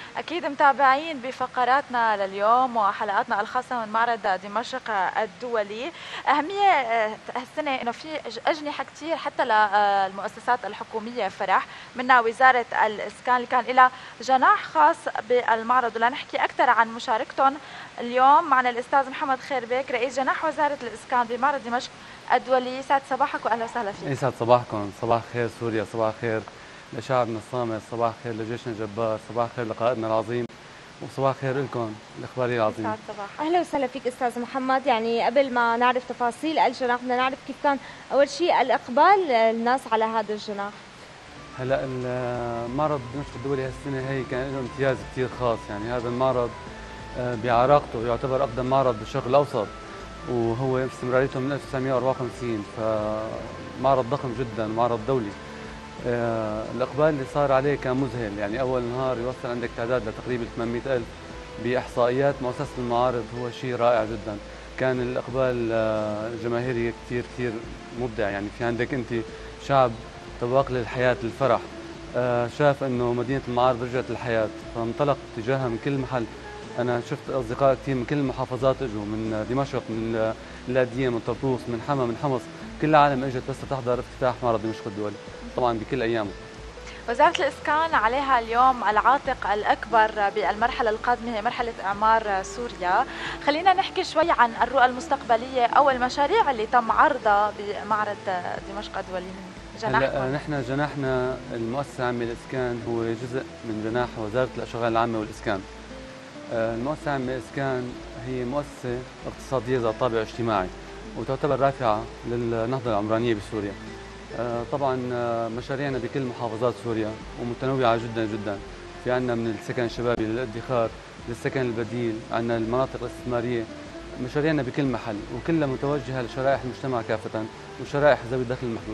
أكيد متابعين بفقراتنا لليوم وحلقاتنا الخاصة من معرض دمشق الدولي. أهمية هالسنة إنه في أجنحة كتير حتى للمؤسسات الحكومية فرح منها وزارة الإسكان اللي كان لها جناح خاص بالمعرض. ولنحكي أكثر عن مشاركتهم اليوم معنا الأستاذ محمد خيربيك رئيس جناح وزارة الإسكان بمعرض دمشق الدولي. يسعد صباحك وأهلا وسهلا فيك. يسعد صباحكم، صباح خير سوريا، صباح خير لشعبنا الصامت، صباح خير لجيشنا الجبار، صباح خير لقائدنا العظيم، وصباح خير لكم الاخباري العظيم. يسعد صباحك. اهلا وسهلا فيك استاذ محمد. يعني قبل ما نعرف تفاصيل الجناح بدنا نعرف كيف كان اول شيء الاقبال الناس على هذا الجناح. هلا المعرض دمشق الدولي هالسنه هي كان له امتياز كثير خاص، يعني هذا المعرض بعراقته يعتبر اقدم معرض بالشرق الاوسط، وهو استمراريته من 1954، فمعرض ضخم جدا، معرض دولي. الإقبال اللي صار عليه كان مذهل، يعني أول نهار يوصل عندك تعداد لتقريبا 800,000 بإحصائيات مؤسسة المعارض، هو شيء رائع جدا. كان الإقبال الجماهيري كثير كثير مبدع، يعني في عندك أنت شعب تواق للحياة للفرح، شاف أنه مدينة المعارض رجعت للحياة، فانطلق تجاهها من كل محل. أنا شفت أصدقاء كثير من كل المحافظات إجوا، من دمشق، من اللاذقية، من طرطوس، من حما، من حمص، كل العالم اجت بس تحضر افتتاح معرض دمشق الدولي، طبعا بكل ايامه. وزارة الإسكان عليها اليوم العاتق الأكبر بالمرحلة القادمة هي مرحلة إعمار سوريا. خلينا نحكي شوي عن الرؤى المستقبلية أو المشاريع اللي تم عرضها بمعرض دمشق الدولي من جناحكم. نحن جناحنا المؤسسة العامة للإسكان هو جزء من جناح وزارة الأشغال العامة والإسكان. المؤسسة العامة للإسكان هي مؤسسة اقتصادية ذات طابع اجتماعي، وتعتبر رافعة للنهضة العمرانية بسوريا. طبعا مشاريعنا بكل محافظات سوريا ومتنوعة جدا جدا. في عندنا من السكن الشبابي للادخار للسكن البديل، عندنا المناطق الاستثمارية. مشاريعنا بكل محل وكلها متوجهة لشرائح المجتمع كافة وشرائح ذوي الدخل المحدود.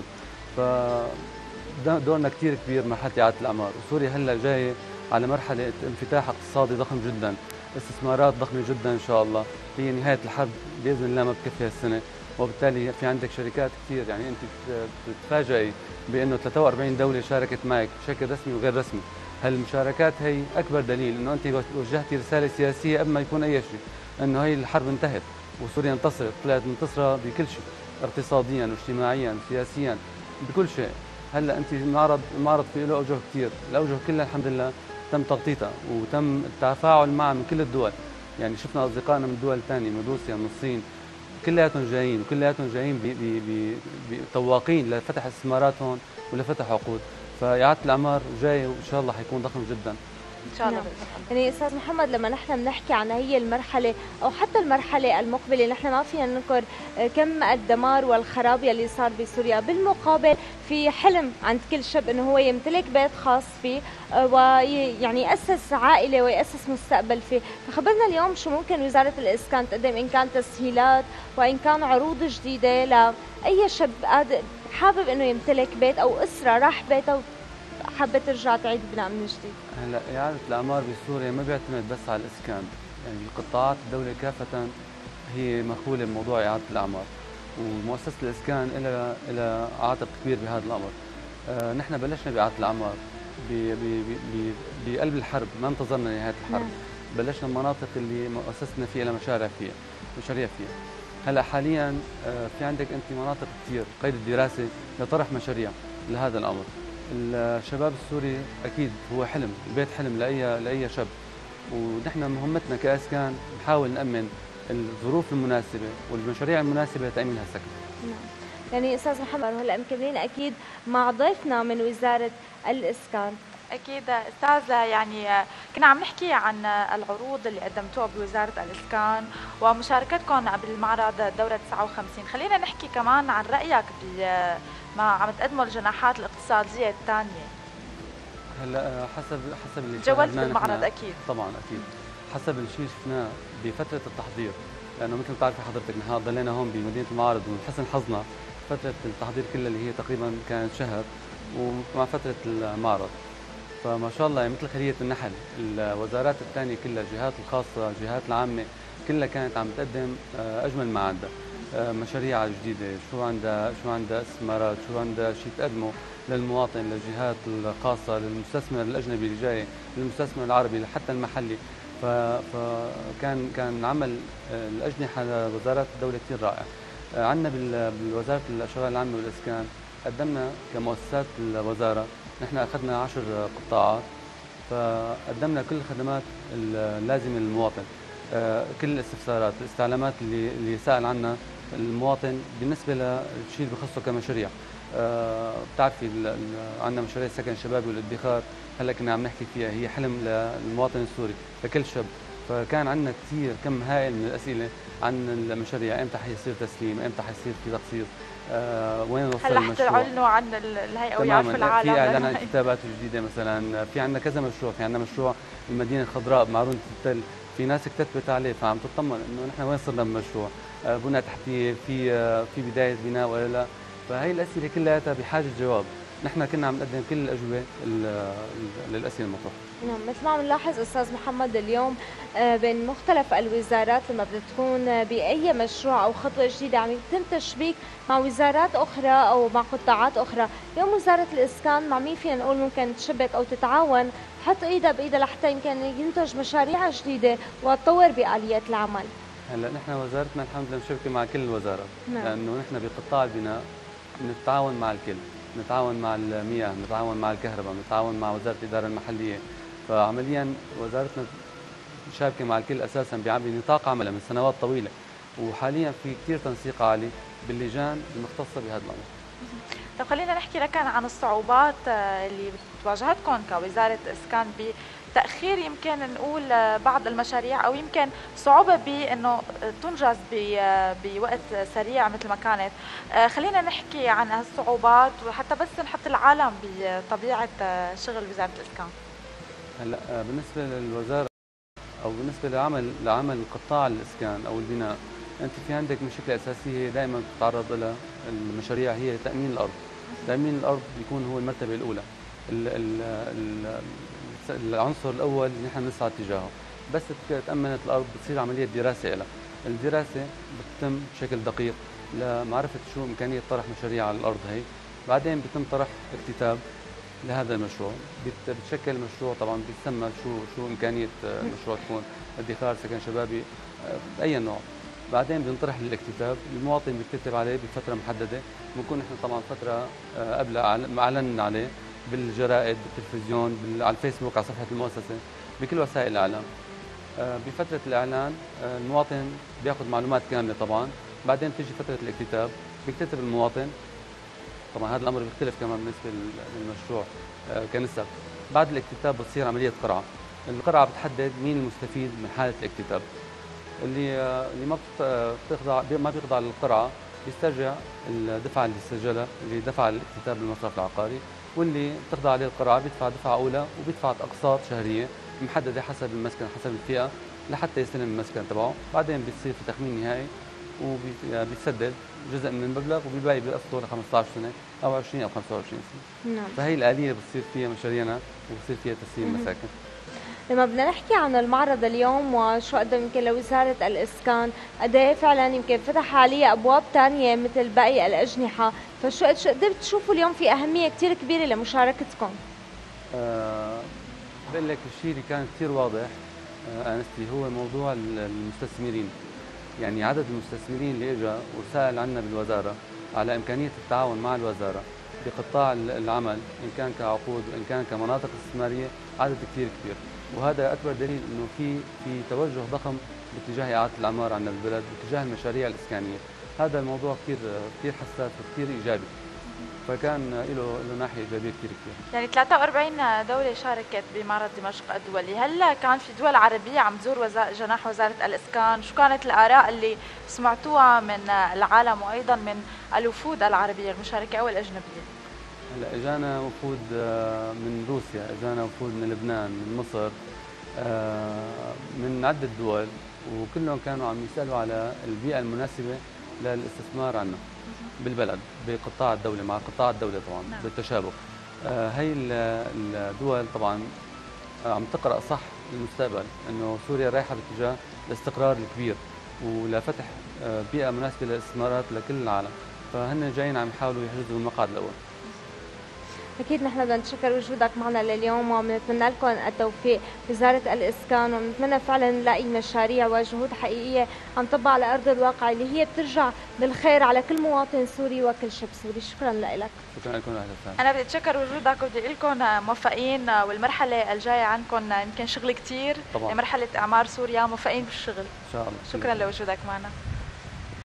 فدورنا كثير كبير مرحلة إعادة الأعمار، وسوريا هلا جاية على مرحلة انفتاح اقتصادي ضخم جدا، استثمارات ضخمة جدا إن شاء الله. هي نهاية الحرب بإذن الله ما بكفي هالسنة، وبالتالي في عندك شركات كثير، يعني انت بتتفاجئي بانه 43 دوله شاركت معك بشكل رسمي وغير رسمي. هالمشاركات هي اكبر دليل انه انت وجهتي رساله سياسيه قبل ما يكون اي شيء، انه هي الحرب انتهت وسوريا انتصرت، طلعت منتصره بكل شيء، اقتصاديا واجتماعيا سياسيا بكل شيء. هلا انت المعرض في له اوجه كثير، الاوجه كلها الحمد لله تم تغطيتها وتم التفاعل معها من كل الدول. يعني شفنا اصدقائنا من الدول الثانيه، من روسيا، من الصين، كلياتهم جايين، وكلياتهم جايين طواقين لفتح استثمارات هون ولفتح عقود. فإعادة الأعمار جاي وإن شاء الله حيكون ضخم جدا إن شاء الله. يعني استاذ محمد، لما نحن بنحكي عن هي المرحله او حتى المرحله المقبله، نحن ما فينا ننكر كم الدمار والخراب يلي صار بسوريا. بالمقابل في حلم عند كل شاب انه هو يمتلك بيت خاص فيه ويعني ياسس عائله وياسس مستقبل فيه. فخبرنا اليوم شو ممكن وزاره الاسكان تقدم، ان كان تسهيلات وان كان عروض جديده لاي شاب حابب انه يمتلك بيت او اسره راح بيتها حابة ترجع تعيد بناء من جديد. هلا إعادة الأعمار بسوريا ما بيعتمد بس على الإسكان، يعني القطاعات الدولة كافة هي مخولة بموضوع إعادة الأعمار، ومؤسسة الإسكان لها عاتق كبير بهذا الأمر. نحن بلشنا بإعادة الأعمار بقلب الحرب، ما انتظرنا نهاية الحرب. بلشنا المناطق اللي مؤسستنا فيها مشاريع فيها. هلا حاليا في عندك انت مناطق كثير قيد الدراسه لطرح مشاريع لهذا الامر. الشباب السوري اكيد هو حلم، البيت حلم لاي شاب، ونحن مهمتنا كاسكان نحاول نامن الظروف المناسبه والمشاريع المناسبه لتامين هالسكن. نعم. يعني استاذ محمد، هلا مكملين اكيد مع ضيفنا من وزاره الاسكان. أكيد أستاذ، يعني كنا عم نحكي عن العروض اللي قدمتوها بوزارة الإسكان ومشاركتكم بالمعرض الدورة 59. خلينا نحكي كمان عن رأيك بما عم تقدموا الجناحات الاقتصادية الثانية. هلا حسب اللي جولت بالمعرض أكيد. طبعا أكيد حسب الشيء شفناه بفترة التحضير، لأنه مثل ما بتعرفي حضرتك نحن ضلينا هون بمدينة المعرض، ومن حسن حظنا فترة التحضير كلها اللي هي تقريبا كانت شهر، ومع فترة المعرض فما شاء الله مثل خلية النحل. الوزارات الثانية كلها، الجهات الخاصة، الجهات العامة كلها كانت عم تقدم أجمل ما عندها. مشاريع جديده، شو عندها استثمارات، شو عندها شيء تقدمه للمواطن، للجهات الخاصه، للمستثمر الاجنبي اللي جاي، للمستثمر العربي، حتى المحلي. فكان عمل الاجنحه لوزارات الدوله كثير رائع. عندنا بالوزاره الشغل العامه والاسكان قدمنا كمؤسسات الوزاره، نحن اخذنا 10 قطاعات، فقدمنا كل الخدمات اللازمه للمواطن، كل الاستفسارات، الاستعلامات اللي سأل عنها المواطن بالنسبه للشيء اللي بخصه كمشاريع. بتعرفي عندنا مشاريع السكن الشبابي والادخار، هلا كنا عم نحكي فيها، هي حلم للمواطن السوري لكل شاب. فكان عندنا كثير كم هائل من الاسئله عن المشاريع، امتى حيصير تسليم، امتى حيصير في تخصيص، وين وصل المشروع. هلا حتعلنوا عن الهيئه ويعرفوا العالم. في اعلان عن الكتابات الجديده مثلا، في عندنا كذا مشروع، في عندنا مشروع المدينه الخضراء بمعرونه التل، في ناس كتبت عليه فعم تطمن انه نحن وين صرنا بالمشروع، بنى تحتيه، في بدايه بناء ولا لا. فهي الاسئله كلها بحاجه جواب، نحن كنا عم نقدم كل الاجوبه للاسئله المطروحه. نعم، مثل ما عم نلاحظ استاذ محمد اليوم بين مختلف الوزارات لما بدها تكون باي مشروع او خطوه جديده عم يتم تشبيك مع وزارات اخرى او مع قطاعات اخرى، اليوم وزاره الاسكان مع مين فينا نقول ممكن تشبك او تتعاون، تحط ايدها بايدها لحتى يمكن ينتج مشاريع جديده وتطور باليات العمل؟ هلا نحن وزارتنا الحمد لله مشبكه مع كل الوزارات، نعم. لانه نحن بقطاع البناء نتعاون مع الكل، نتعاون مع المياه، نتعاون مع الكهرباء، نتعاون مع وزاره الاداره المحليه. فعمليا وزارتنا شابكه مع الكل اساسا بنطاق عملها من سنوات طويله، وحاليا في كثير تنسيق عالي باللجان المختصه بهذا الامر. طيب خلينا نحكي لك عن الصعوبات اللي بتواجهتكم كوزاره اسكان بتاخير يمكن نقول بعض المشاريع، او يمكن صعوبه بانه تنجز بوقت سريع مثل ما كانت. خلينا نحكي عن هالصعوبات وحتى بس نحط العالم بطبيعه شغل وزاره الاسكان. هلا بالنسبه للوزاره او بالنسبه لعمل قطاع الاسكان او البناء، انت في عندك مشكله اساسيه دائما بتتعرض لها المشاريع، هي تامين الارض. تامين الارض بيكون هو المرتبه الاولى، العنصر الاول اللي نحن بنسعى تجاهه. بس تامنت الارض بتصير عمليه دراسه لها، الدراسه بتتم بشكل دقيق لمعرفه شو امكانيه طرح مشاريع على الارض هي. بعدين بيتم طرح اكتتاب لهذا المشروع، بتشكل مشروع طبعا بيسمى شو امكانيه مشروع تكون ادخار، سكن شبابي، اي نوع. بعدين بينطرح للاكتتاب، المواطن بيكتتب عليه بفتره محدده، بنكون نحن طبعا فتره قبل اعلنا عليه بالجرائد، بالتلفزيون، على الفيسبوك، على صفحه المؤسسه، بكل وسائل الاعلام. بفتره الاعلان المواطن بياخذ معلومات كامله طبعا. بعدين بتيجي فتره الاكتتاب، بيكتتب المواطن. طبعا هذا الامر بيختلف كمان بالنسبه للمشروع كنسب. بعد الاكتتاب بتصير عمليه قرعه، القرعه بتحدد مين المستفيد من حاله الاكتتاب. اللي ما بيخضع للقرعه بيسترجع الدفعه اللي سجلها، اللي دفع الاكتتاب بالمصرف العقاري، واللي بتخضع عليه القرعه بيدفع دفعه اولى وبيدفع اقساط شهريه محدده حسب المسكن، حسب الفئه، لحتى يستلم المسكن تبعه. بعدين بيصير في تخمين نهائي وبيسدد جزء من المبلغ، وبالباقي بيقسطوا ل 15 سنه او 20 او 25 سنه. نعم. فهي الاليه اللي بتصير فيها مشاريعنا وبصير فيها تسليم مساكن. لما بدنا نحكي عن المعرض اليوم وشو قدم يمكن لوزارة الإسكان، قد ايه فعلا يمكن فتح عليه أبواب ثانية مثل باقي الأجنحة، فشو قدرت تشوفوا اليوم في أهمية كثير كبيرة لمشاركتكم؟ بقول لك الشيء اللي كان كثير واضح أنستي هو موضوع المستثمرين. يعني عدد المستثمرين اللي اجى وسأل عنا بالوزارة على إمكانية التعاون مع الوزارة بقطاع العمل، إن كان كعقود وإن كان كمناطق استثمارية، عدد كثير كبير. وهذا أكبر دليل إنه في توجه ضخم باتجاه إعادة الأعمار عندنا بالبلد، باتجاه المشاريع الإسكانية. هذا الموضوع كثير حساس وكثير إيجابي، فكان له ناحية إيجابية كثير كبيرة. يعني 43 دولة شاركت بمعرض دمشق الدولي، هل كان في دول عربية عم تزور جناح وزارة الإسكان؟ شو كانت الآراء اللي سمعتوها من العالم وأيضا من الوفود العربية المشاركة أو الأجنبية؟ هلا اجانا وفود من روسيا، اجانا وفود من لبنان، من مصر، من عدة دول، وكلهم كانوا عم يسألوا على البيئة المناسبة للاستثمار عنا بالبلد، بقطاع الدولة، مع قطاع الدولة طبعا. نعم. بالتشابك. هي الدول طبعا عم تقرأ صح للمستقبل، انه سوريا رايحة باتجاه الاستقرار الكبير، ولفتح بيئة مناسبة للاستثمارات لكل العالم. فهن جايين عم يحاولوا يحجزوا المقعد الأول. أكيد نحن بدنا نتشكر وجودك معنا لليوم، وبنتمنى لكم التوفيق وزارة الإسكان، ونتمنى فعلا نلاقي مشاريع وجهود حقيقية عم تطبق على أرض الواقع اللي هي بترجع بالخير على كل مواطن سوري وكل شاب سوري. شكرا لك. شكرا لكم. أهلا وسهلا. أنا بدي أتشكر وجودك وبدي أقول لكم موفقين، والمرحلة الجاية عندكم يمكن شغل كثير. طبعا. مرحلة إعمار سوريا، موفقين بالشغل. إن شاء الله. شكرا لوجودك معنا.